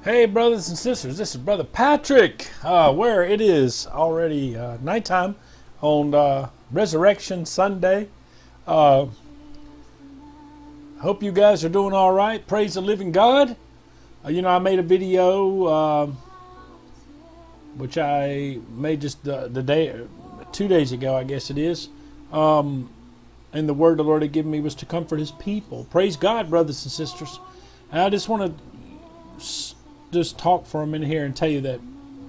Hey brothers and sisters, this is Brother Patrick, where it is already nighttime on Resurrection Sunday. Hope you guys are doing all right. Praise the living God. I made a video which I made just the day, 2 days ago, I guess it is. And the word the Lord had given me was to comfort His people. Praise God, brothers and sisters. And I just want to just talk for a minute here and tell you that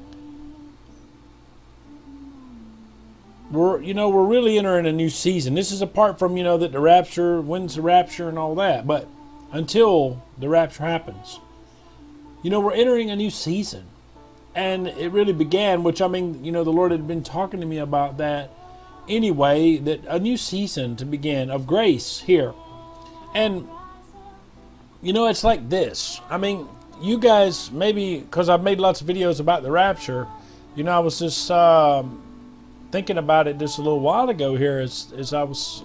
we're really entering a new season. This is apart from that the rapture, when's the rapture and all that, but until the rapture happens, we're entering a new season. And it really began, which the Lord had been talking to me about that anyway, that a new season to begin of grace here. And it's like this. You guys, maybe because I've made lots of videos about the rapture, I was just thinking about it just a little while ago here as I was,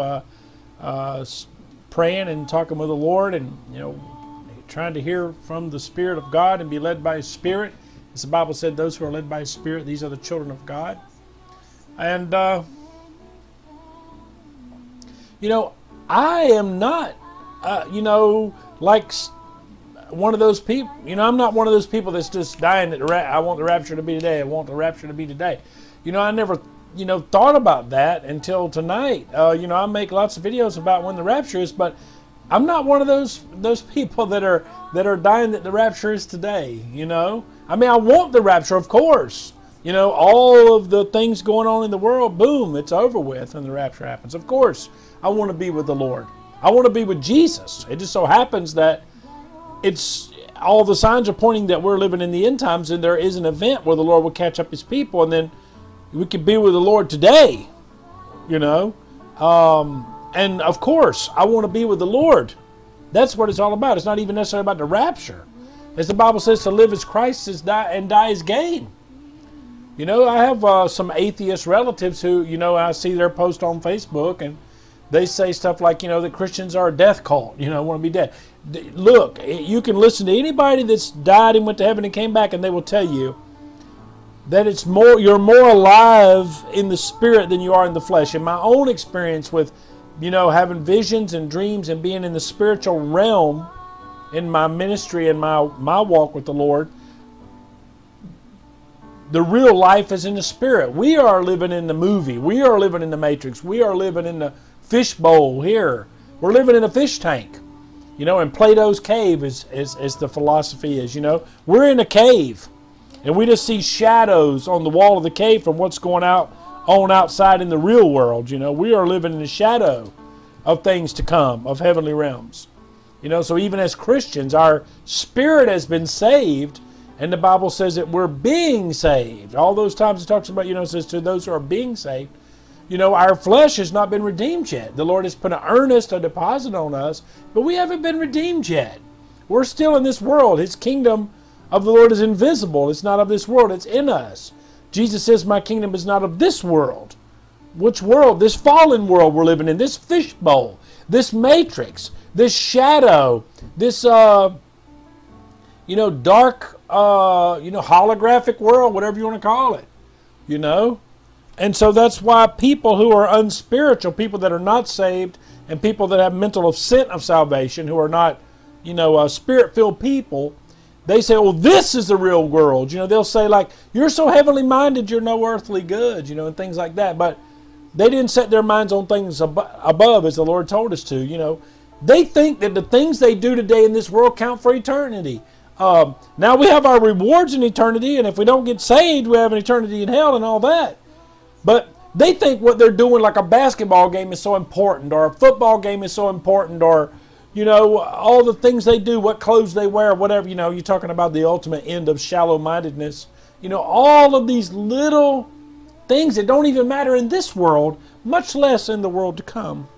praying and talking with the Lord and, trying to hear from the Spirit of God and be led by His Spirit. As the Bible said, those who are led by His Spirit, these are the children of God. And, I am not, like one of those people. I'm not one of those people that's just dying that I want the rapture to be today. I want the rapture to be today. I never, thought about that until tonight. I make lots of videos about when the rapture is, but I'm not one of those people that are dying that the rapture is today. I want the rapture, of course. All of the things going on in the world, boom, it's over with when the rapture happens. Of course, I want to be with the Lord. I want to be with Jesus. It just so happens that it's all the signs are pointing that we're living in the end times, and there is an event where the Lord will catch up His people, and then we could be with the Lord today. And of course, I want to be with the Lord. That's what it's all about. It's not even necessarily about the rapture. As the Bible says, to live as Christ is die, and die is gain. I have some atheist relatives who, I see their post on Facebook, and they say stuff like, that Christians are a death cult, want to be dead. Look, you can listen to anybody that's died and went to heaven and came back, and they will tell you that you're more alive in the spirit than you are in the flesh. In my own experience with, having visions and dreams and being in the spiritual realm in my ministry and my walk with the Lord, the real life is in the spirit. We are living in the movie. We are living in the Matrix. We are living in the fishbowl here. We're living in a fish tank. In Plato's cave is the philosophy is, we're in a cave. And we just see shadows on the wall of the cave from what's going on outside in the real world. We are living in the shadow of things to come, of heavenly realms. So even as Christians, our spirit has been saved. And the Bible says that we're being saved. All those times it talks about, it says to those who are being saved. Our flesh has not been redeemed yet. The Lord has put a deposit on us, but we haven't been redeemed yet. We're still in this world. His kingdom of the Lord is invisible. It's not of this world. It's in us. Jesus says, my kingdom is not of this world. Which world? This fallen world we're living in. This fishbowl. This matrix. This shadow. This, dark, holographic world, whatever you want to call it. And so that's why people who are unspiritual, people that are not saved, and people that have mental assent of salvation, who are not, spirit-filled people, they say, well, this is the real world. They'll say, like, you're so heavenly minded, you're no earthly good, and things like that. But they didn't set their minds on things above, as the Lord told us to, They think that the things they do today in this world count for eternity. Now we have our rewards in eternity, and if we don't get saved, we have an eternity in hell and all that. But they think what they're doing, like a basketball game, is so important, or a football game is so important, or, all the things they do, what clothes they wear, whatever, you're talking about the ultimate end of shallow-mindedness. All of these little things that don't even matter in this world, much less in the world to come.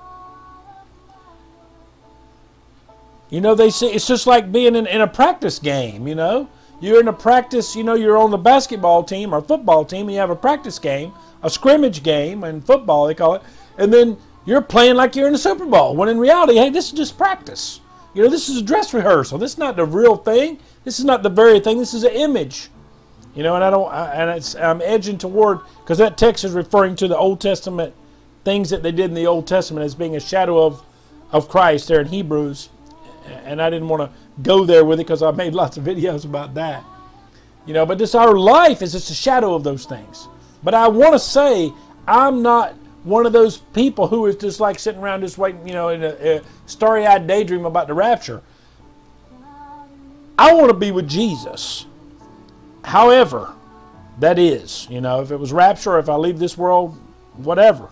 They say it's just like being in a practice game, You're in a practice, you're on the basketball team or football team, and you have a practice game, a scrimmage game, in football they call it, and then you're playing like you're in the Super Bowl, when in reality, hey, this is just practice. You know, this is a dress rehearsal. This is not the real thing. This is not the very thing. This is an image. You know, and I'm edging toward, because that text is referring to the Old Testament things that they did in the Old Testament as being a shadow of Christ there in Hebrews. And I didn't want to go there with it because I made lots of videos about that. You know, but this, our life is just a shadow of those things. But I want to say, I'm not one of those people who is just like sitting around just waiting, you know, in a starry-eyed daydream about the rapture. I want to be with Jesus. However, that is, you know, if it was rapture, or if I leave this world, whatever.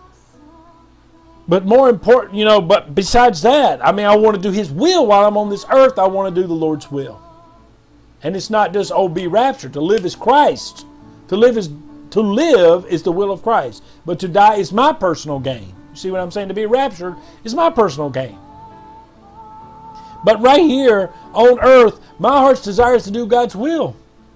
But more important, you know, but besides that, I mean, I want to do His will while I'm on this earth. I want to do the Lord's will. And it's not just, oh, be raptured. To live is Christ. To live is the will of Christ. But to die is my personal gain. You see what I'm saying? To be raptured is my personal gain. But right here on earth, my heart's desire is to do God's will.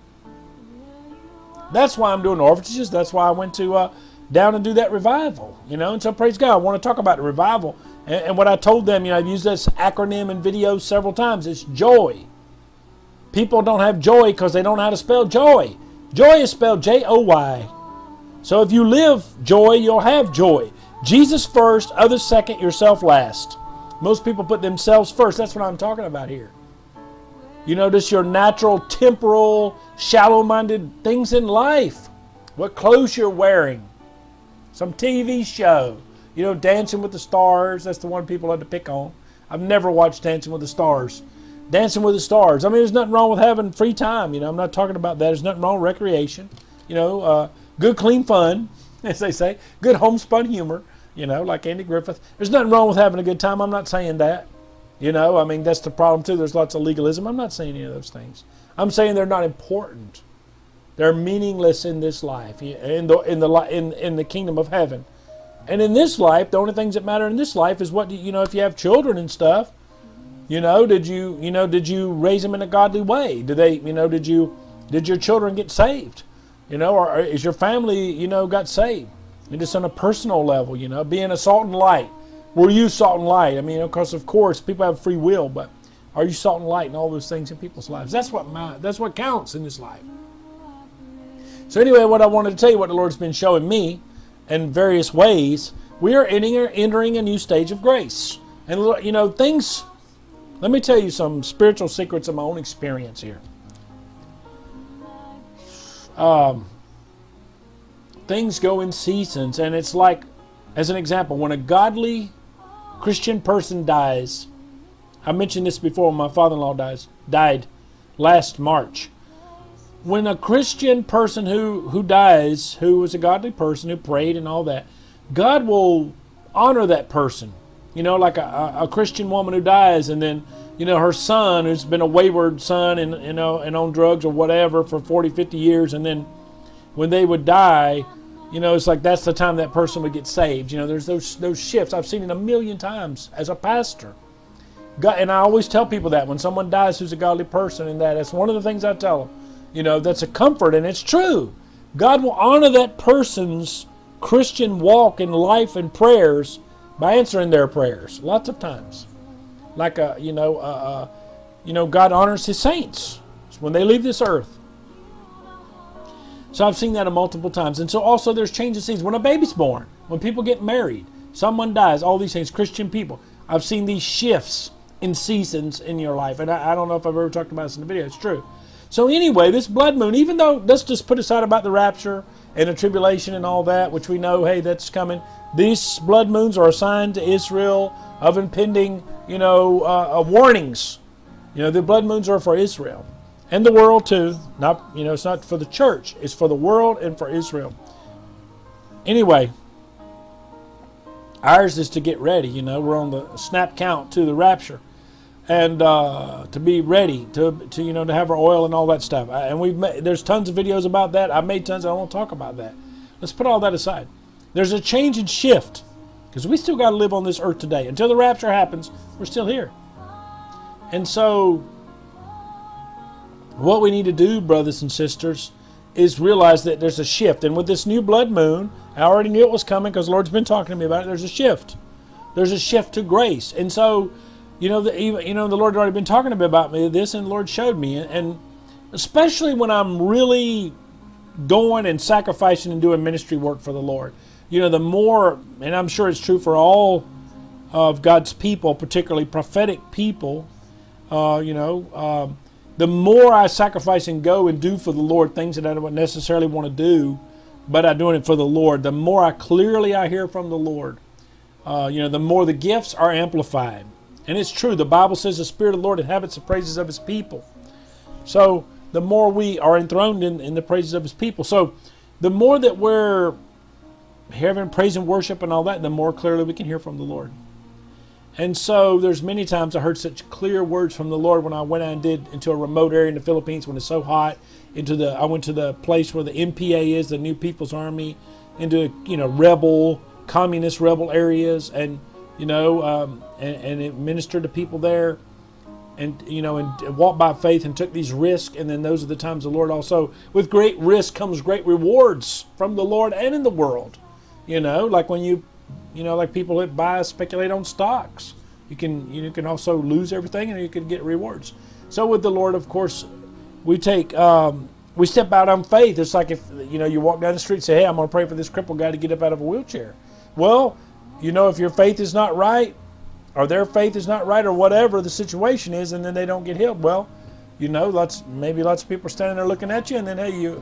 That's why I'm doing orphanages. That's why I went to down and do that revival. You know, and so praise God. I want to talk about the revival. And what I told them, you know, I've used this acronym in videos several times. It's joy. People don't have joy because they don't know how to spell joy. Joy is spelled J-O-Y. So if you live joy, you'll have joy. Jesus first, others second, yourself last. Most people put themselves first. That's what I'm talking about here. You know, just your natural, temporal, shallow-minded things in life. What clothes you're wearing. Some TV show. You know, Dancing with the Stars. That's the one people like to pick on. I've never watched Dancing with the Stars. Dancing with the Stars. I mean, there's nothing wrong with having free time. You know, I'm not talking about that. There's nothing wrong with recreation. You know, good, clean fun, as they say. Good homespun humor, you know, like Andy Griffith. There's nothing wrong with having a good time. I'm not saying that. You know, I mean, that's the problem, too. There's lots of legalism. I'm not saying any of those things. I'm saying they're not important. They're meaningless in this life, in the kingdom of heaven. And in this life, the only things that matter in this life is what, you know, if you have children and stuff, you know, did you raise them in a godly way? Did your children get saved? You know, or is your family, you know, got saved? And just on a personal level, you know, being a salt and light. Were you salt and light? I mean, of course, people have free will, but are you salt and light and all those things in people's lives? That's what counts in this life. So anyway, what I wanted to tell you, what the Lord's been showing me in various ways, we are entering a new stage of grace. And, you know, things, let me tell you some spiritual secrets of my own experience here. Things go in seasons, and it's like, as an example, when a godly Christian person dies, I mentioned this before, my father-in-law died last March. When a Christian person who dies, who was a godly person, who prayed and all that, God will honor that person. You know, like a Christian woman who dies, and then, you know, her son, who's been a wayward son and, you know, and on drugs or whatever for 40, 50 years, and then when they would die, you know, it's like that's the time that person would get saved. You know, there's those shifts. I've seen it a million times as a pastor. God, and I always tell people that when someone dies who's a godly person, and that's one of the things I tell them. You know, that's a comfort, and it's true. God will honor that person's Christian walk in life and prayers by answering their prayers lots of times. Like, God honors His saints when they leave this earth. So I've seen that multiple times. And so also there's change of seasons. When a baby's born, when people get married, someone dies, all these things, Christian people. I've seen these shifts in seasons in your life. And I don't know if I've ever talked about this in the video. It's true. So anyway, this blood moon, even though, let's just put aside about the rapture and the tribulation and all that, which we know, hey, that's coming. These blood moons are a sign to Israel of impending, you know, warnings. You know, the blood moons are for Israel. And the world too. Not, you know, it's not for the church. It's for the world and for Israel. Anyway, ours is to get ready. You know, we're on the snap count to the rapture, and to be ready to you know, to have our oil and all that stuff. And there's tons of videos about that. I made tons. I don't want to talk about that. Let's put all that aside. There's a change and shift because we still got to live on this earth today until the rapture happens. We're still here, and so. What we need to do, brothers and sisters, is realize that there's a shift. And with this new blood moon, I already knew it was coming because the Lord's been talking to me about it. There's a shift. There's a shift to grace. And so You know, the Lord had already been talking about me this, and the Lord showed me, and especially when I'm really going and sacrificing and doing ministry work for the Lord. You know, the more, and I'm sure it's true for all of God's people, particularly prophetic people, the more I sacrifice and go and do for the Lord things that I don't necessarily want to do, but I'm doing it for the Lord, the more I hear from the Lord. The more the gifts are amplified. And it's true. The Bible says the Spirit of the Lord inhabits the praises of His people. So the more we are enthroned in the praises of His people. So the more that we're having praise and worship and all that, the more clearly we can hear from the Lord. And so there's many times I heard such clear words from the Lord when I went out and did into a remote area in the Philippines when it's so hot. I went to the place where the MPA is, the New People's Army, into communist rebel areas, and and it ministered to people there, and walked by faith and took these risks. And then those are the times the Lord also, with great risk comes great rewards from the Lord and in the world. Like when like people that speculate on stocks, you can also lose everything and you can get rewards. So with the Lord, of course, we step out on faith. It's like if you walk down the street and say, hey, I'm going to pray for this crippled guy to get up out of a wheelchair. Well, if your faith is not right, or their faith is not right, or whatever the situation is, and then they don't get healed, well, maybe lots of people are standing there looking at you, and then hey,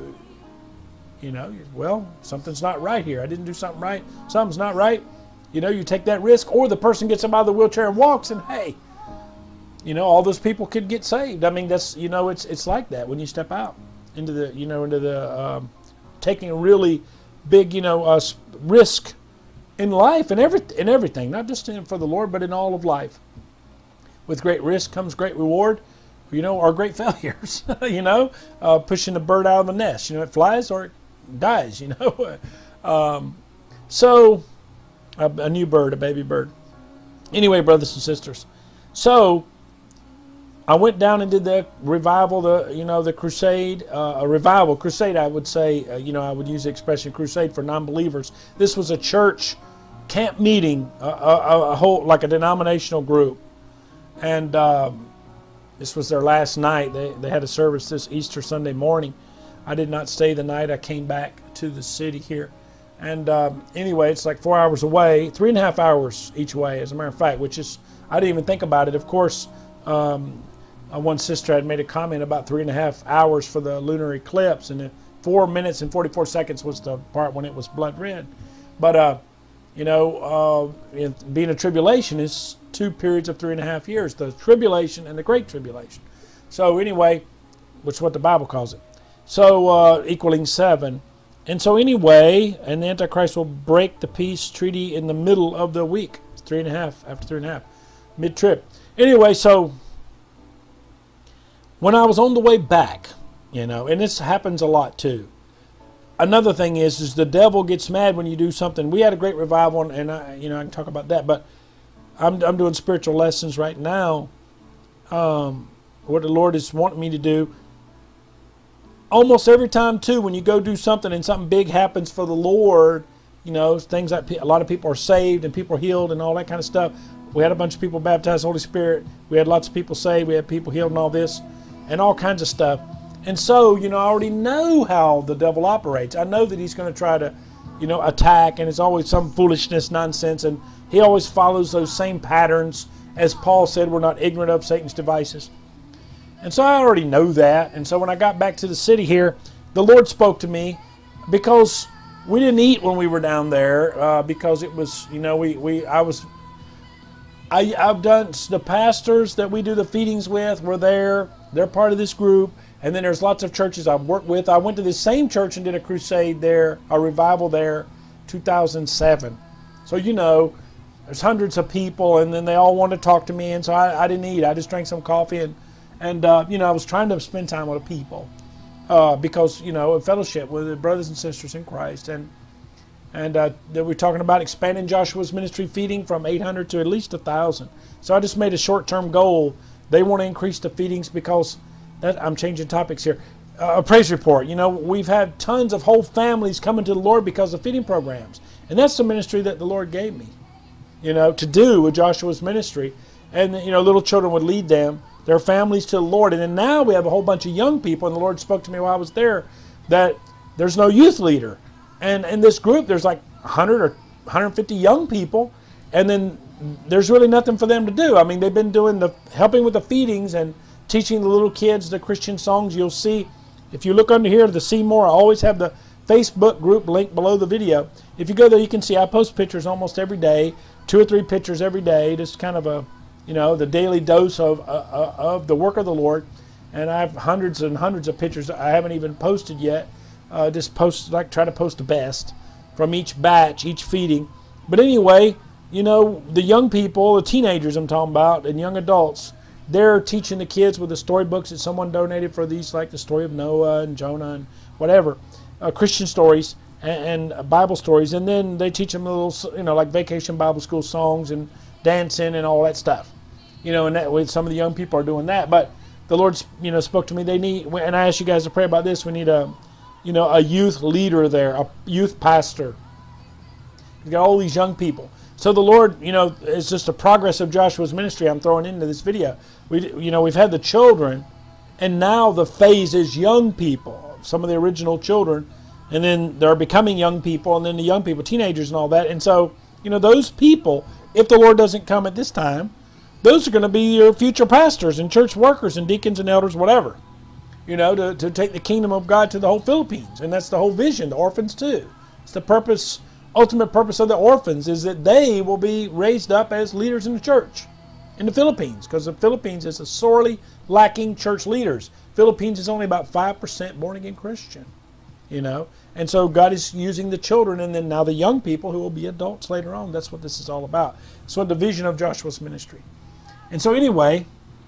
well, something's not right here. I didn't do something right. Something's not right. You take that risk, or the person gets up out of the wheelchair and walks, and hey, all those people could get saved. I mean, that's it's like that when you step out into the taking a really big risk in life and everything, not just for the Lord, but in all of life. With great risk comes great reward, or great failures. Pushing a bird out of the nest. It flies or it dies. So a new bird, a baby bird. Anyway, brothers and sisters, so I went down and did the revival, the crusade, a revival crusade. I would say, I would use the expression crusade for non-believers. This was a church camp meeting, a whole, like a denominational group, and this was their last night. They had a service this Easter Sunday morning. I did not stay the night. I came back to the city here, and anyway, it's like 4 hours away, 3.5 hours each way, as a matter of fact. Which is, I didn't even think about it. Of course. One sister had made a comment about 3.5 hours for the lunar eclipse, and 4 minutes and 44 seconds was the part when it was blood red. But being a tribulation is 2 periods of 3.5 years: the tribulation and the great tribulation. So anyway, which is what the Bible calls it. So equaling 7. And so anyway, and the Antichrist will break the peace treaty in the middle of the week. It's 3.5 after 3.5, mid-trib. Anyway, so when I was on the way back, and this happens a lot too. Another thing is the devil gets mad when you do something. We had a great revival, and I can talk about that. But I'm doing spiritual lessons right now. What the Lord is wanting me to do. Almost every time too, when you go do something and something big happens for the Lord, things like a lot of people are saved and people are healed and all that kind of stuff. We had a bunch of people baptized Holy Spirit. We had lots of people saved. We had people healed and all this, and all kinds of stuff. And so, I already know how the devil operates. I know that he's going to try to, attack, and it's always some foolishness, nonsense, and he always follows those same patterns. As Paul said, we're not ignorant of Satan's devices. And so I already know that. And so when I got back to the city here, the Lord spoke to me, because we didn't eat when we were down there, because it was, I've done, the pastors that we do the feedings with were there. They're part of this group. And then there's lots of churches I've worked with. I went to this same church and did a crusade there, a revival there, 2007. So, there's hundreds of people, and then they all want to talk to me. And so I didn't eat. I just drank some coffee. And I was trying to spend time with the people, because, a fellowship with the brothers and sisters in Christ. And we're talking about expanding Joshua's ministry feeding from 800 to at least 1,000. So I just made a short-term goal. They want to increase the feedings because I'm changing topics here. A praise report. We've had tons of whole families coming to the Lord because of feeding programs. And that's the ministry that the Lord gave me, to do with Joshua's ministry. and little children would lead them, their families, to the Lord. And then now we have a whole bunch of young people, and the Lord spoke to me while I was there that there's no youth leader. And in this group, there's like 100 or 150 young people, and then there's really nothing for them to do. I mean, they've been helping with the feedings and teaching the little kids the Christian songs. You'll see, if you look under here to see more, I always have the Facebook group link below the video. If you go there, you can see I post pictures almost every day, 2 or 3 pictures every day, just kind of a, the daily dose of the work of the Lord. And I have hundreds and hundreds of pictures I haven't even posted yet. Just try to post the best from each batch, each feeding. But anyway, the young people, the teenagers I'm talking about, and young adults, they're teaching the kids with the storybooks that someone donated for these, like the story of Noah and Jonah and whatever, Christian stories and Bible stories. And then they teach them little, like vacation Bible school songs and dancing and all that stuff. And that way some of the young people are doing that. But the Lord, spoke to me. They need, and I asked you guys to pray about this. We need a youth leader there, a youth pastor. We've got all these young people. So the Lord, it's just a progress of Joshua's ministry I'm throwing into this video. We've had the children, and now the phase is young people, some of the original children, and then they're becoming young people, and then the young people, teenagers and all that. And so, those people, if the Lord doesn't come at this time, those are going to be your future pastors and church workers and deacons and elders, whatever, to take the kingdom of God to the whole Philippines. And that's the whole vision, the orphans too. It's the purpose, ultimate purpose of the orphans, is that they will be raised up as leaders in the church in the Philippines, because the Philippines is a sorely lacking church leaders. Philippines is only about 5% born again Christian, and so God is using the children, and then now the young people who will be adults later on. That's what this is all about. It's what the vision of Joshua's ministry. And so anyway,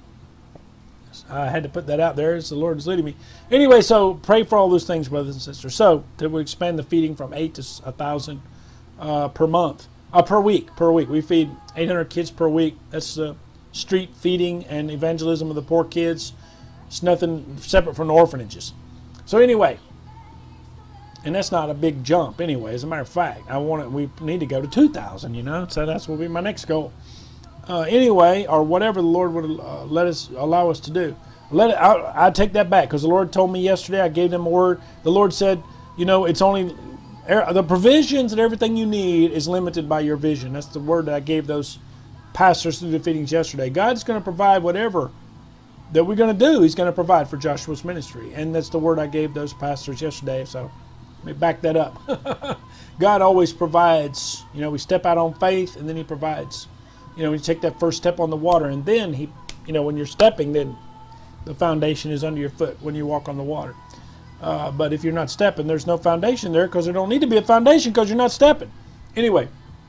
I had to put that out there as the Lord is leading me. Anyway, so pray for all those things, brothers and sisters. So that we expand the feeding from 8 to 1,000 per week. We feed 800 kids per week. That's street feeding and evangelism of the poor kids. It's nothing separate from the orphanages. So anyway, and that's not a big jump anyway. As a matter of fact, we need to go to 2,000, so that's will be my next goal. Anyway, or whatever the Lord would allow us to do. I take that back, because the Lord told me yesterday, I gave them a word. The Lord said, it's only, the provisions and everything you need is limited by your vision. That's the word that I gave those pastors through the feedings yesterday. God's going to provide whatever that we're going to do. He's going to provide for Joshua's ministry. And that's the word I gave those pastors yesterday. So let me back that up. God always provides. We step out on faith, and then He provides. When you take that first step on the water, and then He, when you're stepping, then the foundation is under your foot when you walk on the water. But if you're not stepping, there's no foundation there, because there don't need to be a foundation because you're not stepping. Anyway,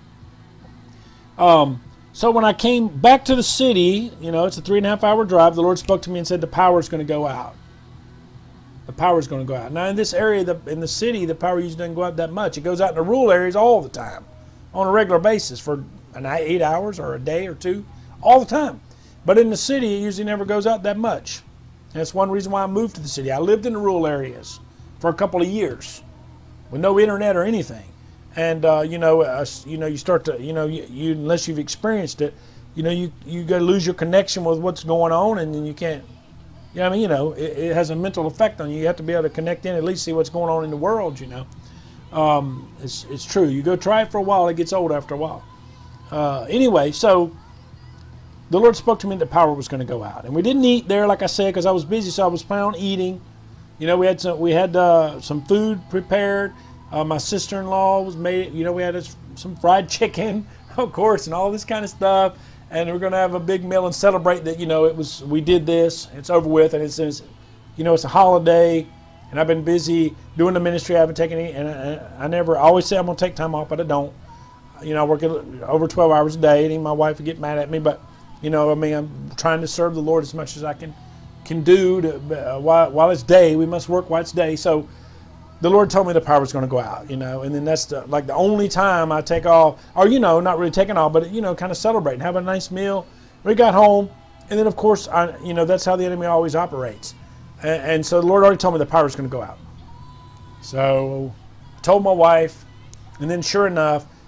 so when I came back to the city, it's a 3.5-hour drive, the Lord spoke to me and said the power is going to go out. The power is going to go out. Now in this area, in the city, the power usually doesn't go out that much. It goes out in the rural areas all the time, on a regular basis for 8 hours or a day or two, all the time. But in the city, it usually never goes out that much. And that's one reason why I moved to the city. I lived in the rural areas for a couple of years with no internet or anything. And you start to, unless you've experienced it, you got to lose your connection with what's going on, and then you can't. It has a mental effect on you. You have to be able to connect in, at least see what's going on in the world. It's true. You go try it for a while, it gets old after a while. Anyway, so the Lord spoke to me that the power was going to go out, and we didn't eat there, like I said, because I was busy. So I was planning on eating. We had some food prepared. My sister-in-law was made. We had some fried chicken, of course, and all this kind of stuff. And we're going to have a big meal and celebrate that. We did this. It's over with, and it's a holiday. And I've been busy doing the ministry. I haven't taken any, and I always say I'm going to take time off, but I don't. I work over 12 hours a day, and even my wife would get mad at me. But I'm trying to serve the Lord as much as I can do. While it's day, we must work while it's day. So the Lord told me the power was going to go out, and then that's the only time I take off, or not really taking off, but kind of celebrating, having a nice meal. We got home, and then of course that's how the enemy always operates. And so the Lord already told me the power is going to go out. So I told my wife, and then sure enough,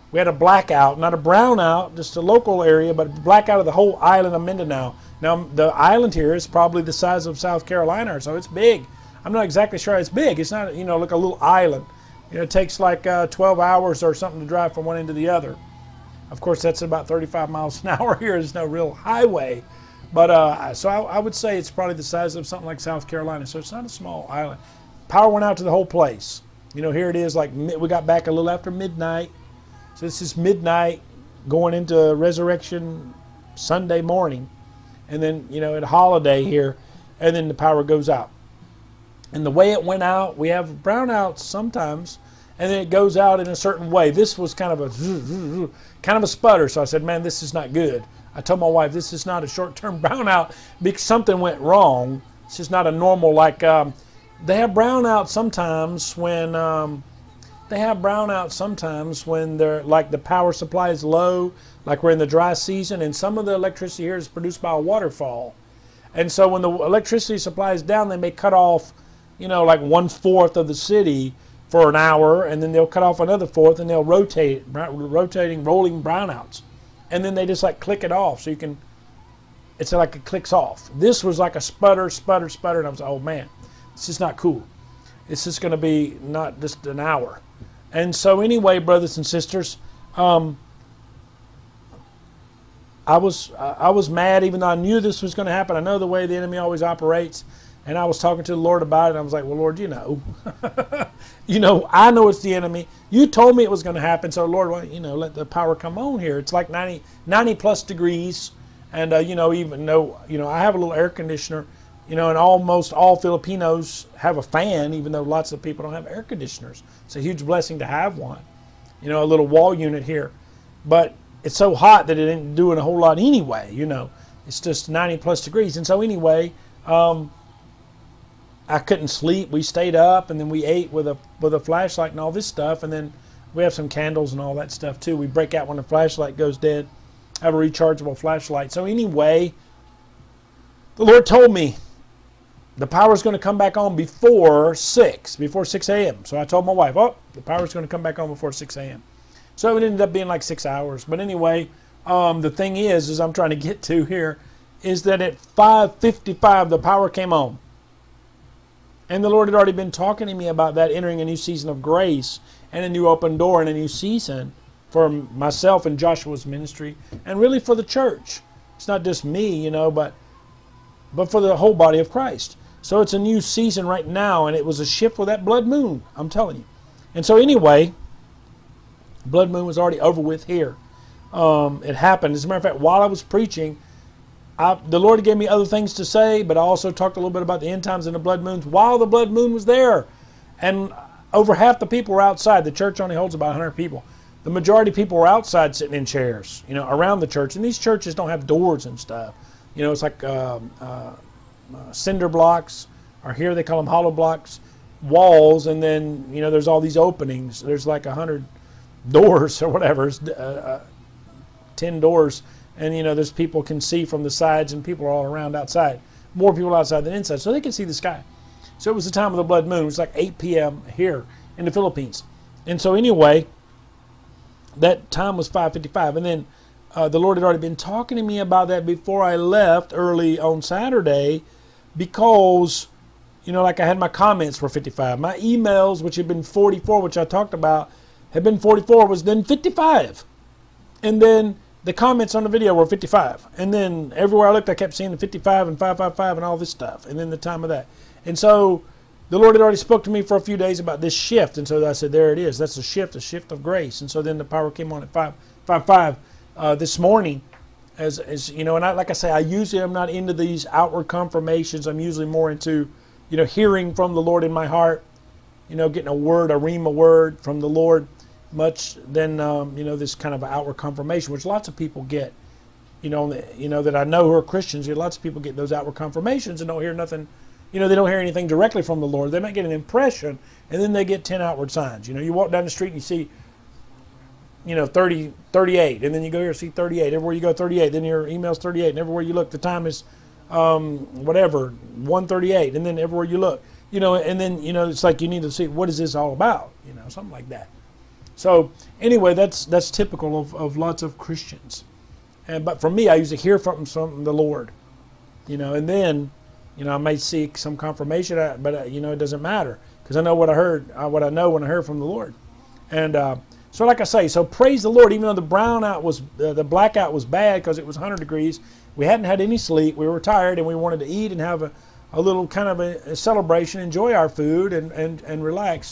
we had a blackout, not a brownout, just a local area, but a blackout of the whole island of Mindanao. Now, the island here is probably the size of South Carolina, so it's big. I'm not exactly sure it's big. It's not, like a little island. It takes like 12 hours or something to drive from one end to the other. Of course, that's about 35 miles an hour here. There's no real highway. But so I would say it's probably the size of something like South Carolina. So it's not a small island. Power went out to the whole place. Here it is, like we got back a little after midnight. So this is midnight going into Resurrection Sunday morning. And then, at a holiday here, and then the power goes out. And the way it went out, we have brownouts sometimes, and then it goes out in a certain way. This was kind of a sputter. So I said, man, this is not good. I told my wife, this is not a short-term brownout because something went wrong. This is not a normal, like, they have brownouts sometimes when, they're, like, the power supply is low, like we're in the dry season, and some of the electricity here is produced by a waterfall. And so when the electricity supply is down, they may cut off, like 1/4 of the city for an hour, and then they'll cut off another fourth, and they'll rolling brownouts. And then they just like click it off, so it's like it clicks off. This was like a sputter, and I was like, oh man, this is not cool. This is going to be not just an hour. And so anyway, brothers and sisters, I was mad, even though I knew this was going to happen. I know the way the enemy always operates. And I was talking to the Lord about it. And I was like, well, Lord, I know it's the enemy. You told me it was going to happen. So, Lord, let the power come on here. It's like 90 plus degrees. And, even though, I have a little air conditioner, and almost all Filipinos have a fan, even though lots of people don't have air conditioners. It's a huge blessing to have one, a little wall unit here. But it's so hot that it ain't doing a whole lot anyway, It's just 90 plus degrees. And so anyway, I couldn't sleep. We stayed up, and then we ate with a flashlight and all this stuff, and then we have some candles and all that stuff too. We break out when the flashlight goes dead. I have a rechargeable flashlight. So anyway, the Lord told me the power's going to come back on before 6 a.m. So I told my wife, the power's going to come back on before 6 a.m. So it ended up being like 6 hours. But anyway, the thing is I'm trying to get to here, is that at 5:55 the power came on. And the Lord had already been talking to me about that, entering a new season of grace and a new open door and a new season for myself and Joshua's ministry, and really for the church. It's not just me, but for the whole body of Christ. So it's a new season right now, and it was a shift with that blood moon, I'm telling you. And so anyway, blood moon was already over with here. It happened. As a matter of fact, while I was preaching, the Lord gave me other things to say, but I also talked a little bit about the end times and the blood moons while the blood moon was there. And over half the people were outside. The church only holds about 100 people. The majority of people were outside sitting in chairs, around the church. And these churches don't have doors and stuff. It's like cinder blocks, or here they call them hollow blocks, walls, and then, there's all these openings. There's like 100 doors or whatever, 10 doors. And, there's people can see from the sides, and people are all around outside. More people outside than inside, so they can see the sky. So it was the time of the blood moon. It was like 8 p.m. here in the Philippines. And so anyway, that time was 5:55. And then the Lord had already been talking to me about that before I left early on Saturday, because, like I had my comments were 55. My emails, which had been 44, which I talked about, had been 44, was then 55. And then the comments on the video were 55. And then everywhere I looked, I kept seeing the 55 and 555 and all this stuff. And then the time of that. And so the Lord had already spoke to me for a few days about this shift. And so I said, there it is. That's a shift of grace. And so then the power came on at 5:55 this morning. As and like I say, I usually am not into these outward confirmations. I'm usually more into, hearing from the Lord in my heart, getting a word, a rhema word from the Lord, much than this kind of outward confirmation, which lots of people get. That I know who are Christians. Lots of people get those outward confirmations and don't hear nothing. They don't hear anything directly from the Lord. They might get an impression, and then they get 10 outward signs. You walk down the street and you see, 30, 38, and then you go here and see 38. Everywhere you go, 38. Then your email's 38, and everywhere you look, the time is whatever, 1:38, and then everywhere you look, and then it's like you need to see, what is this all about? Something like that. So anyway, that's typical of lots of Christians. But for me, I usually hear from the Lord, and then, I may seek some confirmation, but it doesn't matter because I know what I heard, what I know when I heard from the Lord. And so, like I say, so praise the Lord. Even though the blackout was bad because it was 100 degrees, we hadn't had any sleep. We were tired, and we wanted to eat and have a little kind of a celebration, enjoy our food, and relax.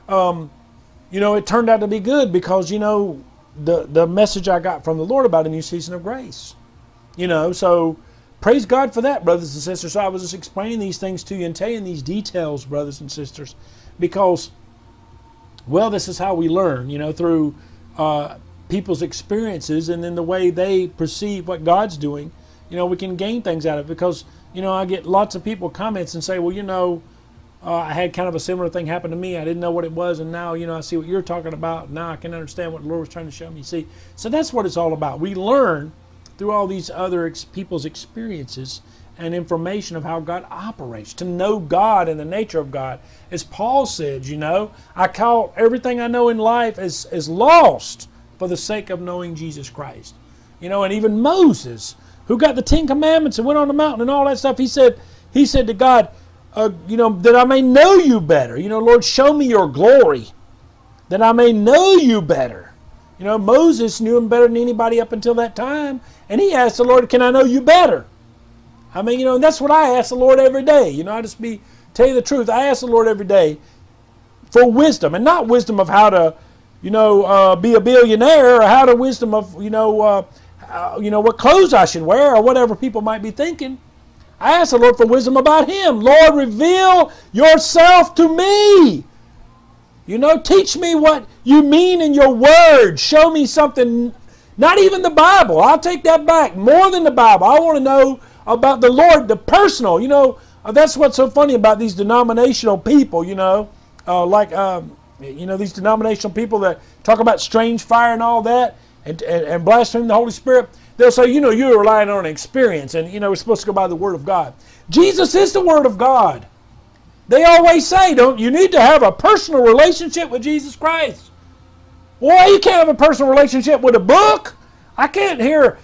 It turned out to be good because, the message I got from the Lord about a new season of grace. So praise God for that, brothers and sisters. So I was just explaining these things to you and telling these details, brothers and sisters, because, well, this is how we learn, through people's experiences and then the way they perceive what God's doing. We can gain things out of it because, I get lots of people comments and say, well, I had kind of a similar thing happen to me. I didn't know what it was, and now, I see what you're talking about. Now I can understand what the Lord was trying to show me. See, so that's what it's all about. We learn through all these other people's experiences and information of how God operates, to know God and the nature of God. As Paul said, I call everything I know in life as lost for the sake of knowing Jesus Christ. And even Moses, who got the 10 Commandments and went on the mountain and all that stuff, he said to God, that I may know you better. Lord, show me your glory, that I may know you better. Moses knew him better than anybody up until that time, and he asked the Lord, can I know you better? And that's what I ask the Lord every day. Tell you the truth, I ask the Lord every day for wisdom, and not wisdom of how to, be a billionaire, or how to wisdom of, what clothes I should wear, or whatever people might be thinking. I ask the Lord for wisdom about Him. Lord, reveal yourself to me. Teach me what you mean in your word. Show me something, not even the Bible. I'll take that back. More than the Bible. I want to know about the Lord, the personal. That's what's so funny about these denominational people, these denominational people that talk about strange fire and all that and blaspheme the Holy Spirit. They'll say, you're relying on experience, and, we're supposed to go by the Word of God. Jesus is the Word of God. They always say, you need to have a personal relationship with Jesus Christ. Well, you can't have a personal relationship with a book. I can't hear,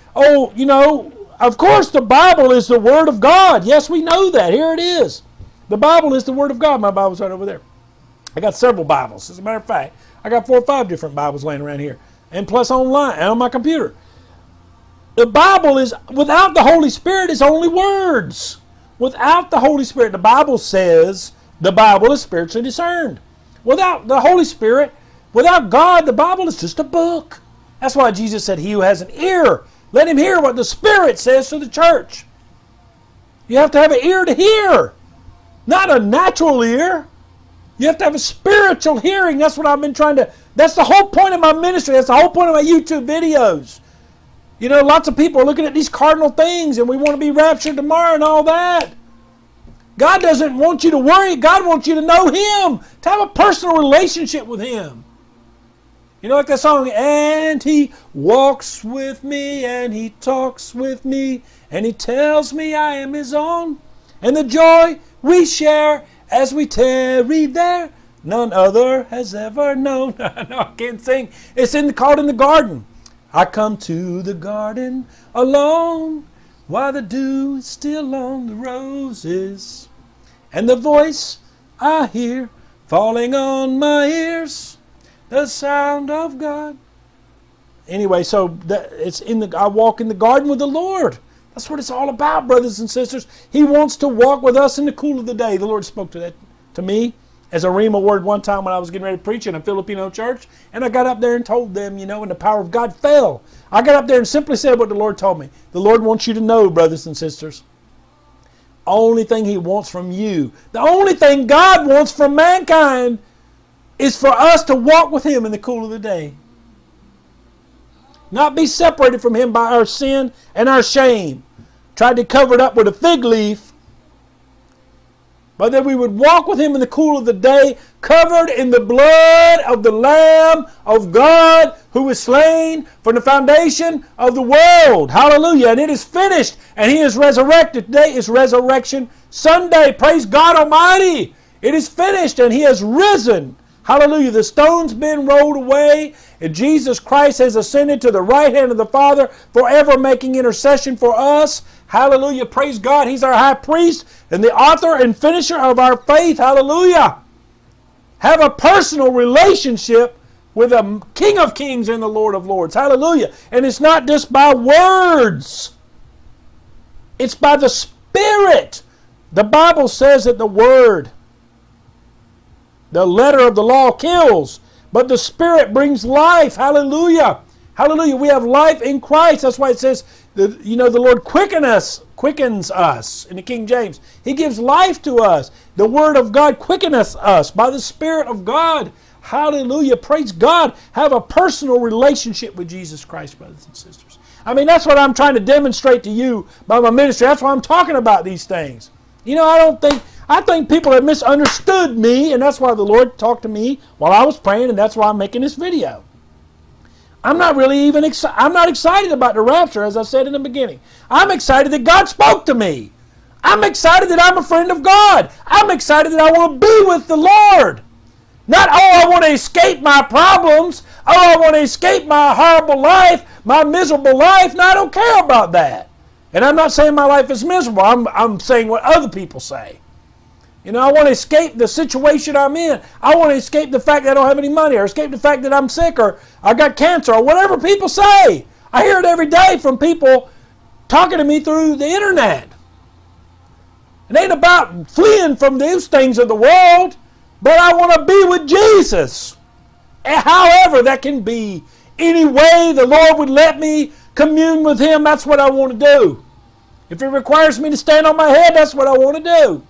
of course the Bible is the Word of God. Yes, we know that. Here it is. The Bible is the Word of God. My Bible's right over there. I got several Bibles. As a matter of fact, I got 4 or 5 different Bibles laying around here. And plus online and on my computer. The Bible is, without the Holy Spirit, is only words. Without the Holy Spirit, the Bible says the Bible is spiritually discerned. Without the Holy Spirit, without God, the Bible is just a book. That's why Jesus said, he who has an ear, let him hear what the Spirit says to the church. You have to have an ear to hear, not a natural ear. You have to have a spiritual hearing. That's what I've been trying to, that's the whole point of my ministry. That's the whole point of my YouTube videos. Lots of people are looking at these cardinal things and we want to be raptured tomorrow and all that. God doesn't want you to worry. God wants you to know Him, to have a personal relationship with Him. Like that song, and He walks with me and He talks with me and He tells me I am His own. And the joy we share as we tarry there, none other has ever known. No, I can't sing. It's called in the garden. I come to the garden alone while the dew is still on the roses, and the voice I hear falling on my ears, the sound of God. Anyway, so I walk in the garden with the Lord. That's what it's all about, brothers and sisters. He wants to walk with us in the cool of the day. The Lord spoke to me as a rhema word one time when I was getting ready to preach in a Filipino church, and I got up there and told them, and the power of God fell. I got up there and simply said what the Lord told me. The Lord wants you to know, brothers and sisters, only thing He wants from you, the only thing God wants from mankind is for us to walk with Him in the cool of the day. Not be separated from Him by our sin and our shame. Tried to cover it up with a fig leaf, but that we would walk with Him in the cool of the day, covered in the blood of the Lamb of God, who was slain from the foundation of the world. Hallelujah. And it is finished, and He is resurrected. Today is Resurrection Sunday. Praise God Almighty. It is finished, and He has risen. Hallelujah. The stone's been rolled away, and Jesus Christ has ascended to the right hand of the Father, forever making intercession for us. Hallelujah. Praise God. He's our high priest and the author and finisher of our faith. Hallelujah. Have a personal relationship with the King of Kings and the Lord of Lords. Hallelujah. And it's not just by words. It's by the Spirit. The Bible says that the Word, the letter of the law, kills, but the Spirit brings life. Hallelujah. Hallelujah. We have life in Christ. That's why it says, the Lord quickens us in the King James. He gives life to us. The Word of God quickeneth us by the Spirit of God. Hallelujah. Praise God. Have a personal relationship with Jesus Christ, brothers and sisters. I mean, that's what I'm trying to demonstrate to you by my ministry. That's why I'm talking about these things. You know, I think people have misunderstood me, and that's why the Lord talked to me while I was praying, and that's why I'm making this video. I'm not excited about the rapture, as I said in the beginning. I'm excited that God spoke to me. I'm excited that I'm a friend of God. I'm excited that I want to be with the Lord. Not, oh, I want to escape my problems. Oh, I want to escape my horrible life, my miserable life. No, I don't care about that. And I'm not saying my life is miserable. I'm saying what other people say. You know, I want to escape the situation I'm in. I want to escape the fact that I don't have any money, or escape the fact that I'm sick, or I got cancer, or whatever people say. I hear it every day from people talking to me through the internet. It ain't about fleeing from those things of the world, but I want to be with Jesus. And however that can be, any way the Lord would let me commune with Him, that's what I want to do. If it requires me to stand on my head, that's what I want to do.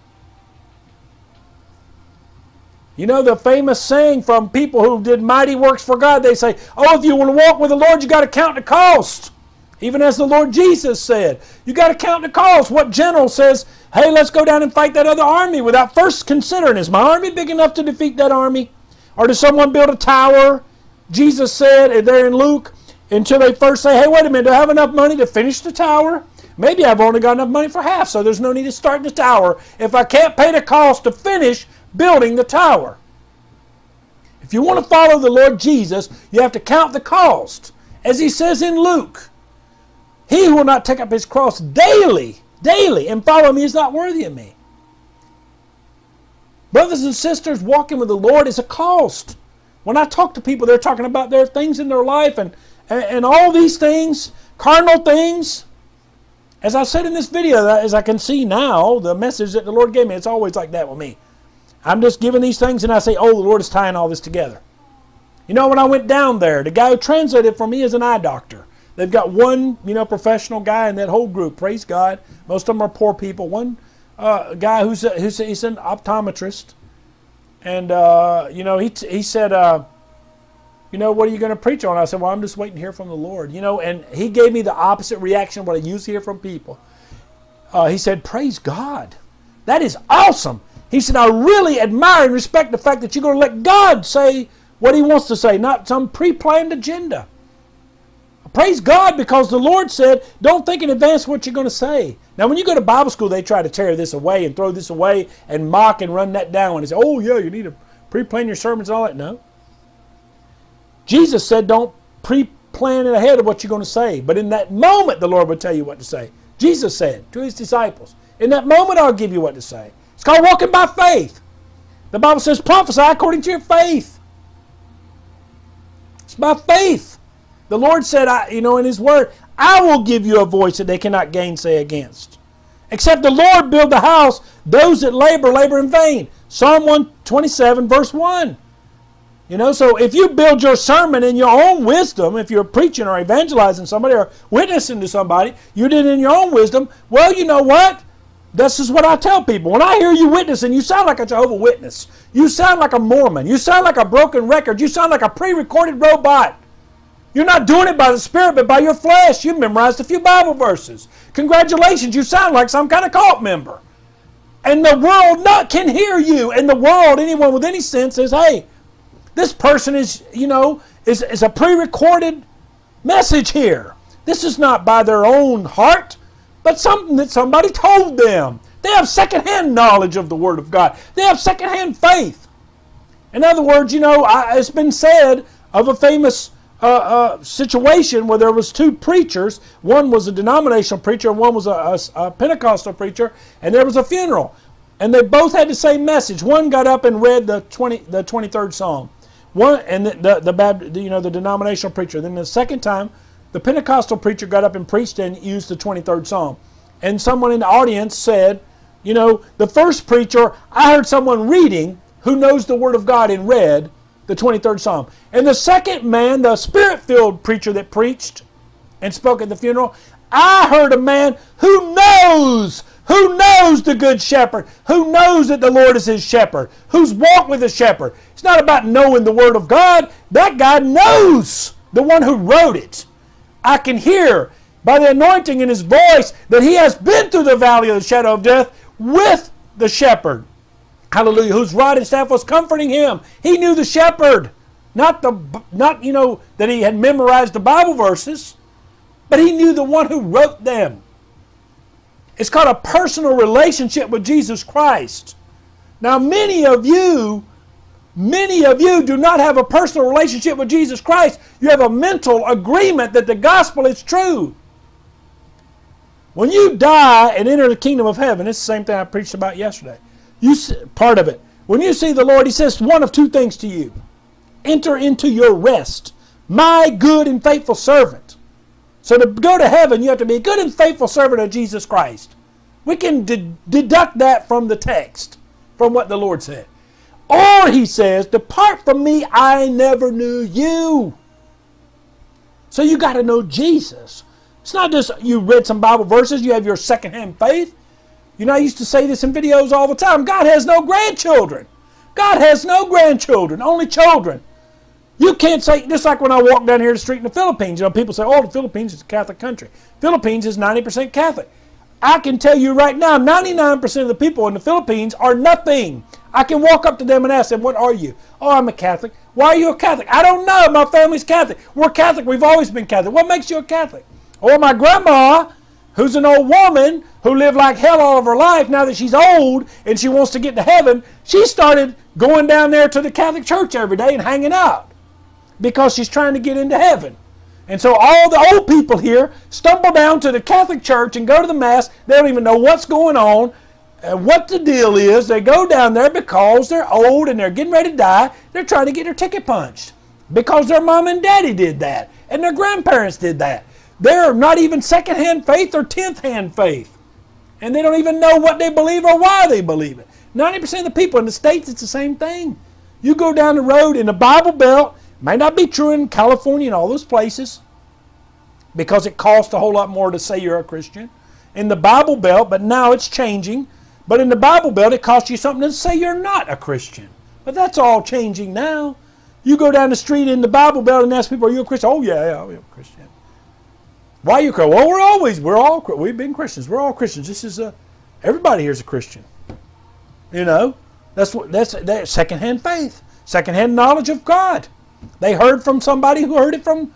You know the famous saying from people who did mighty works for God, they say, oh, if you want to walk with the Lord, you got to count the cost. Even as the Lord Jesus said, you got to count the cost. What general says, hey, let's go down and fight that other army without first considering, is my army big enough to defeat that army? Or does someone build a tower? Jesus said there in Luke, until they first say, hey, wait a minute, do I have enough money to finish the tower? Maybe I've only got enough money for half, so there's no need to start the tower if I can't pay the cost to finish building the tower. If you want to follow the Lord Jesus, you have to count the cost. As He says in Luke, he who will not take up his cross daily, and follow me is not worthy of me. Brothers and sisters, walking with the Lord is a cost. When I talk to people, they're talking about their things in their life and all these things, carnal things. As I said in this video, as I can see now, the message that the Lord gave me, it's always like that with me. I'm just giving these things and I say, oh, the Lord is tying all this together. You know, when I went down there, the guy who translated for me is an eye doctor. They've got one, professional guy in that whole group. Praise God. Most of them are poor people. One guy he's an optometrist. And, he said, what are you going to preach on? I said, well, I'm just waiting to hear from the Lord. And he gave me the opposite reaction of what I usually hear from people. He said, praise God. That is awesome. He said, I really admire and respect the fact that you're going to let God say what He wants to say, not some pre-planned agenda. Praise God, because the Lord said, don't think in advance what you're going to say. Now, when you go to Bible school, they try to tear this away and throw this away and mock and run that down. And say, oh, yeah, you need to pre-plan your sermons and all that. No. Jesus said, don't pre-plan it ahead of what you're going to say. But in that moment, the Lord would tell you what to say. Jesus said to His disciples, in that moment, I'll give you what to say. It's called walking by faith. The Bible says, prophesy according to your faith. It's by faith. The Lord said, in His Word, I will give you a voice that they cannot gainsay against. Except the Lord build the house, those that labor in vain. Psalm 127, verse 1. So if you build your sermon in your own wisdom, if you're preaching or evangelizing somebody or witnessing to somebody, you did it in your own wisdom, well, you know what? This is what I tell people. When I hear you witnessing, you sound like a Jehovah's Witness. You sound like a Mormon. You sound like a broken record. You sound like a pre-recorded robot. You're not doing it by the Spirit, but by your flesh. You memorized a few Bible verses. Congratulations, you sound like some kind of cult member. And the world can hear you. And the world, anyone with any sense says, hey, this person is a pre-recorded message here. This is not by their own heart, but something that somebody told them. They have secondhand knowledge of the Word of God. They have secondhand faith. In other words, you know, it's been said of a famous situation where there was two preachers. One was a denominational preacher and one was a Pentecostal preacher, and there was a funeral. And they both had the same message. One got up and read the 23rd Psalm. One, and the denominational preacher. Then the second time, the Pentecostal preacher got up and preached and used the 23rd Psalm. And someone in the audience said, you know, the first preacher, I heard someone reading who knows the Word of God and read the 23rd Psalm. And the second man, the Spirit-filled preacher that preached and spoke at the funeral, I heard a man who knows the Good Shepherd, who knows that the Lord is his shepherd, who's walked with the shepherd. It's not about knowing the Word of God. That guy knows, the one who wrote it. I can hear by the anointing in his voice that he has been through the valley of the shadow of death with the shepherd. Hallelujah. Whose rod and staff was comforting him. He knew the shepherd. Not you know, that he had memorized the Bible verses, but he knew the one who wrote them. It's called a personal relationship with Jesus Christ. Now, many of you do not have a personal relationship with Jesus Christ. You have a mental agreement that the gospel is true. When you die and enter the kingdom of heaven, it's the same thing I preached about yesterday. Part of it. When you see the Lord, he says one of two things to you. Enter into your rest, my good and faithful servant. So to go to heaven, you have to be a good and faithful servant of Jesus Christ. We can deduct that from the text, from what the Lord said. Or he says, depart from me, I never knew you. So you got to know Jesus. It's not just you read some Bible verses, you have your secondhand faith. You know, I used to say this in videos all the time. God has no grandchildren. God has no grandchildren, only children. You can't say, just like when I walk down here the street in the Philippines, you know, people say, oh, the Philippines is a Catholic country. Philippines is 90% Catholic. I can tell you right now, 99% of the people in the Philippines are nothing. I can walk up to them and ask them, what are you? Oh, I'm a Catholic. Why are you a Catholic? I don't know. My family's Catholic. We're Catholic. We've always been Catholic. What makes you a Catholic? Or my grandma, who's an old woman who lived like hell all of her life, now that she's old and she wants to get to heaven, she started going down there to the Catholic Church every day and hanging out because she's trying to get into heaven. And so all the old people here stumble down to the Catholic Church and go to the Mass. They don't even know what's going on and what the deal is. They go down there because they're old and they're getting ready to die. They're trying to get their ticket punched because their mom and daddy did that and their grandparents did that. They're not even second-hand faith or 10th-hand faith. And they don't even know what they believe or why they believe it. 90% of the people in the States, it's the same thing. You go down the road in the Bible Belt, may not be true in California and all those places, because it costs a whole lot more to say you're a Christian. In the Bible Belt, but now it's changing, but in the Bible Belt it costs you something to say you're not a Christian. But that's all changing now. You go down the street in the Bible Belt and ask people, are you a Christian? Oh yeah, I'm a Christian. Why are you Christian? Well, we've been Christians. We're all Christians. This is everybody here is a Christian. You know, that's secondhand faith, secondhand knowledge of God. They heard from somebody who heard it from,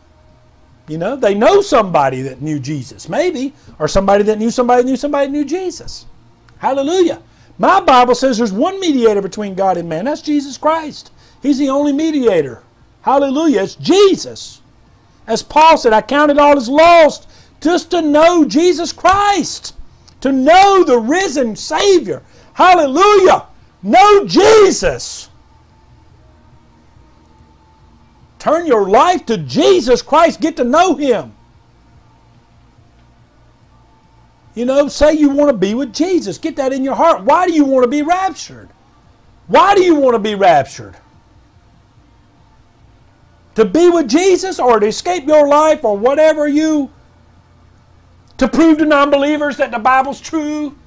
you know, they know somebody that knew Jesus, maybe, or somebody that knew somebody that knew Jesus. Hallelujah. My Bible says there's one mediator between God and man. That's Jesus Christ. He's the only mediator. Hallelujah. It's Jesus. As Paul said, I count it all as lost just to know Jesus Christ, to know the risen Savior. Hallelujah. Know Jesus. Turn your life to Jesus Christ. Get to know Him. You know, say you want to be with Jesus. Get that in your heart. Why do you want to be raptured? Why do you want to be raptured? To be with Jesus or to escape your life or whatever to prove to non-believers that the Bible's true?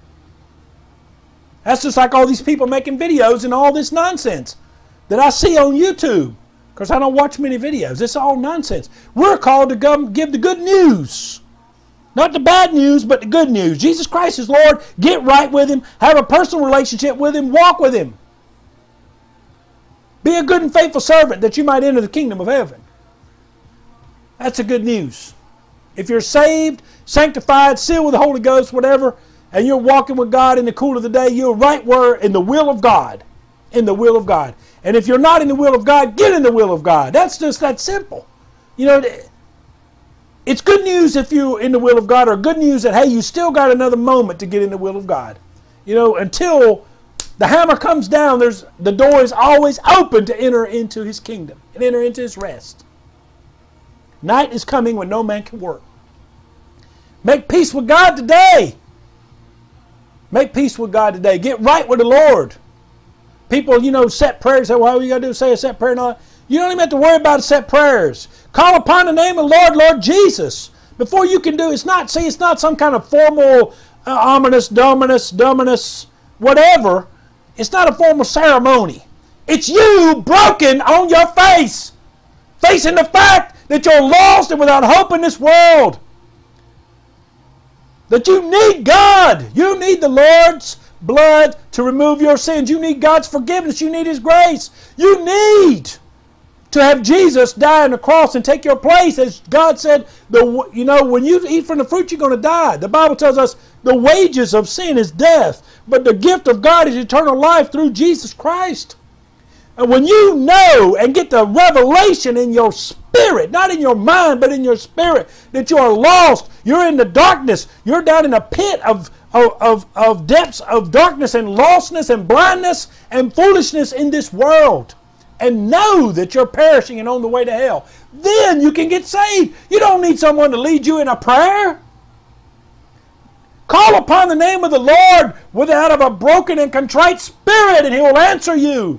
That's just like all these people making videos and all this nonsense that I see on YouTube. Because I don't watch many videos. It's all nonsense. We're called to give the good news. Not the bad news, but the good news. Jesus Christ is Lord. Get right with Him. Have a personal relationship with Him. Walk with Him. Be a good and faithful servant that you might enter the kingdom of heaven. That's the good news. If you're saved, sanctified, sealed with the Holy Ghost, whatever, and you're walking with God in the cool of the day, you're right where in the will of God. In the will of God. And if you're not in the will of God, get in the will of God. That's just that simple. You know, it's good news if you're in the will of God, or good news that, hey, you still got another moment to get in the will of God. You know, until the hammer comes down, the door is always open to enter into His kingdom and enter into His rest. Night is coming when no man can work. Make peace with God today. Make peace with God today. Get right with the Lord. People, you know, set prayers. Say, well, all you got to do is say a set prayer and all that. You don't even have to worry about set prayers. Call upon the name of the Lord, Lord Jesus. Before you can do, it's not some kind of formal, ominous, dominus, whatever. It's not a formal ceremony. It's you broken on your face, facing the fact that you're lost and without hope in this world. That you need God. You need the Lord's blood to remove your sins. You need God's forgiveness. You need His grace. You need to have Jesus die on the cross and take your place. As God said, you know, when you eat from the fruit, you're going to die. The Bible tells us the wages of sin is death, but the gift of God is eternal life through Jesus Christ. And when you know and get the revelation in your spirit, not in your mind, but in your spirit, that you are lost, you're in the darkness, you're down in a pit of depths of darkness and lostness and blindness and foolishness in this world, and know that you're perishing and on the way to hell, then you can get saved. You don't need someone to lead you in a prayer. Call upon the name of the Lord out of a broken and contrite spirit, and He will answer you.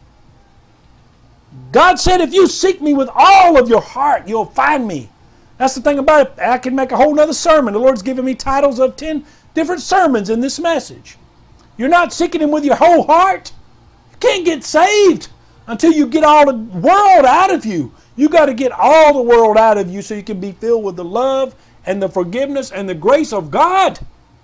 God said, if you seek me with all of your heart, you'll find me. That's the thing about it. I can make a whole nother sermon. The Lord's given me titles of 10 different sermons in this message. You're not seeking Him with your whole heart. You can't get saved until you get all the world out of you. You got to get all the world out of you so you can be filled with the love and the forgiveness and the grace of God.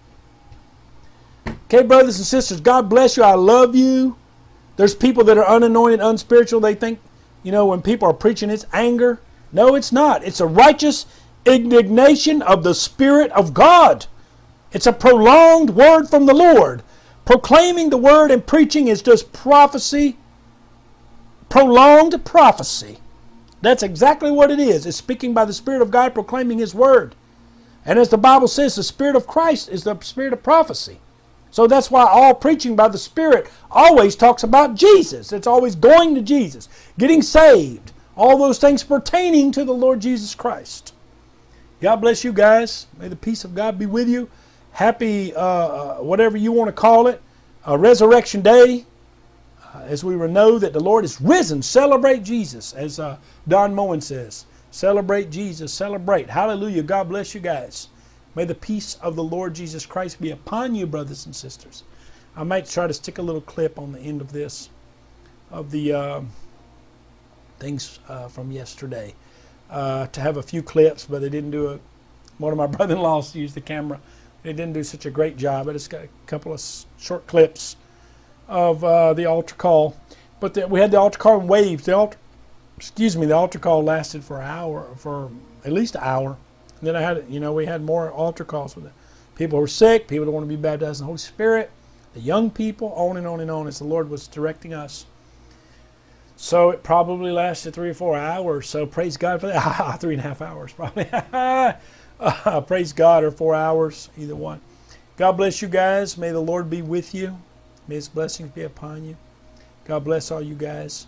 Okay, brothers and sisters, God bless you. I love you. There's people that are unanointed, unspiritual. They think, you know, when people are preaching, it's anger. No, it's not. It's a righteous indignation of the Spirit of God. It's a prolonged word from the Lord. Proclaiming the word and preaching is just prophecy. Prolonged prophecy. That's exactly what it is. It's speaking by the Spirit of God, proclaiming His word. And as the Bible says, the Spirit of Christ is the Spirit of prophecy. So that's why all preaching by the Spirit always talks about Jesus. It's always going to Jesus, getting saved, all those things pertaining to the Lord Jesus Christ. God bless you guys. May the peace of God be with you. Happy, whatever you want to call it, Resurrection Day. As we know that the Lord is risen. Celebrate Jesus, as Don Moen says. Celebrate Jesus. Celebrate. Hallelujah. God bless you guys. May the peace of the Lord Jesus Christ be upon you, brothers and sisters. I might try to stick a little clip on the end of this, of the things from yesterday, to have a few clips, but they didn't do it. One of my brother-in-laws used the camera. They didn't do such a great job. I just got a couple of short clips of the altar call. But we had the altar call in waves. The altar call lasted for an hour, for at least an hour. And then I had, we had more altar calls with it. People who were sick, people who want to be baptized in the Holy Spirit, the young people, on and on and on, as the Lord was directing us. So it probably lasted 3 or 4 hours. So praise God for that. 3.5 hours probably. Praise God, or 4 hours, either one. God bless you guys. May the Lord be with you. May His blessings be upon you. God bless all you guys.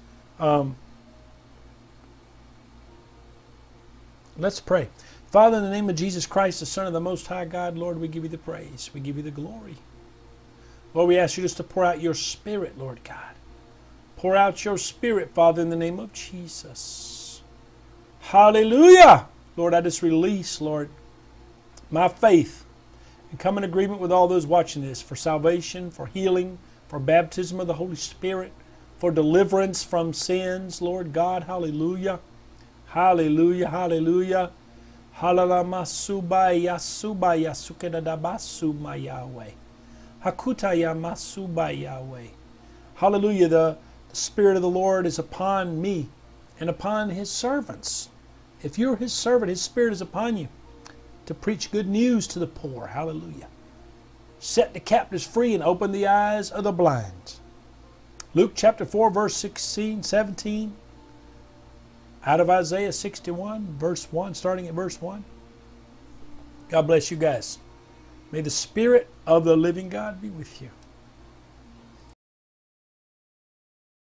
Let's pray. Father, in the name of Jesus Christ, the Son of the Most High God, Lord, we give you the praise. We give you the glory. Lord, we ask you just to pour out your Spirit, Lord God. Pour out your Spirit, Father, in the name of Jesus. Hallelujah! Lord, I just release, Lord, my faith and come in agreement with all those watching this for salvation, for healing, for baptism of the Holy Spirit, for deliverance from sins, Lord God. Hallelujah. Hallelujah. Hallelujah. Hallelujah. Subaya subaya sukedadabasu my Yahweh. Hakutaya masubaya Yahweh. Hallelujah. The Spirit of the Lord is upon me and upon His servants. If you're His servant, His Spirit is upon you to preach good news to the poor. Hallelujah. Set the captives free and open the eyes of the blind. Luke chapter 4, verse 16, 17. Out of Isaiah 61, verse 1, starting at verse 1. God bless you guys. May the Spirit of the living God be with you.